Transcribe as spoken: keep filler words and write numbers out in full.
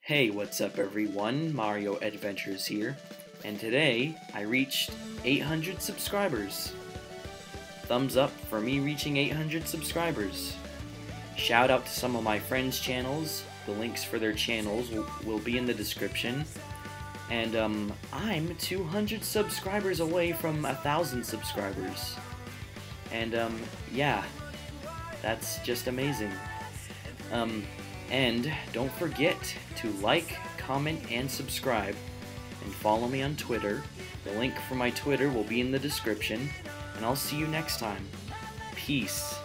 Hey, what's up everyone? Mario Adventures here, and today I reached eight hundred subscribers. Thumbs up for me reaching eight hundred subscribers. Shout out to some of my friends' channels. The links for their channels will, will be in the description. And um, I'm two hundred subscribers away from one thousand subscribers. And um, yeah, that's just amazing. Um, and don't forget to like, comment, and subscribe, and follow me on Twitter. The link for my Twitter will be in the description, and I'll see you next time. Peace.